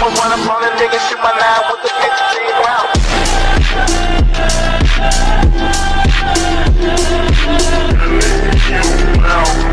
When run up on a nigga, shoot my line with the picture to your ground. Wow.